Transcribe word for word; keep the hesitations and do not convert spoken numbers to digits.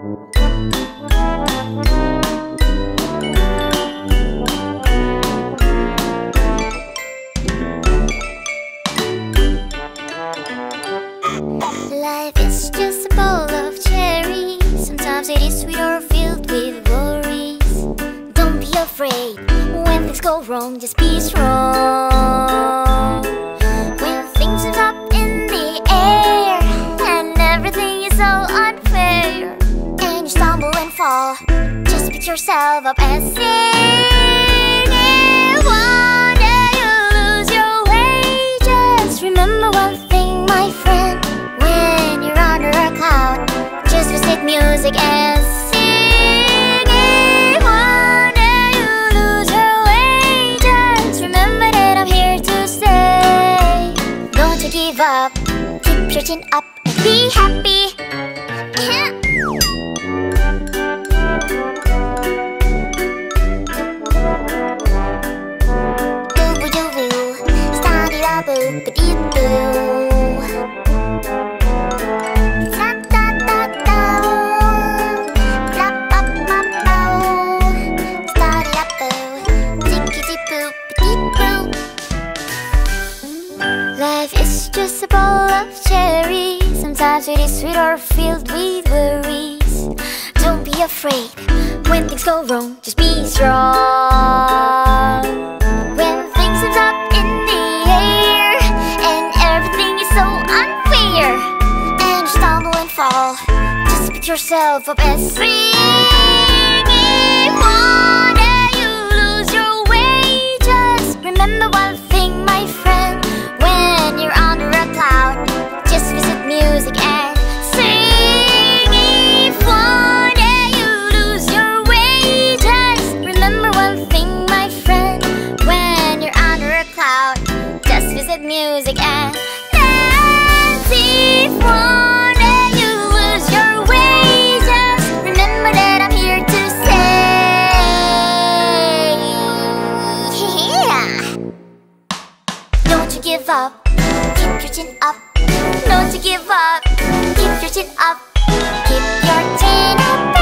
Life is just a bowl of cherries. Sometimes it is sweet or filled with worries. Don't be afraid when things go wrong, just be strong. When things are up in the air and everything is so unfair, and you stumble and fall, just pick yourself up and sing. And one day you lose your way. Just remember one thing, my friend. When you're under a cloud, just visit music and sing. And one day you lose your way. Just remember that I'm here to stay. Don't you give up, keep your chin up and be happy. Life is just a bowl of cherries. Sometimes it is sweet or filled with worries. Don't be afraid when things go wrong, just be strong. When things are up in the air and everything is so unfair, and you stumble and fall, just pick yourself up and sing. If one day you lose your way, just remember one thing, my friend. When you're under a cloud, just visit music and sing. If one day you lose your way, just remember one thing, my friend. When you're under a cloud, just visit music and dance. If one day you lose your way, just remember that I'm here to stay. Don't you give up, keep your chin up. Don't you give up, keep your chin up. Keep your chin up.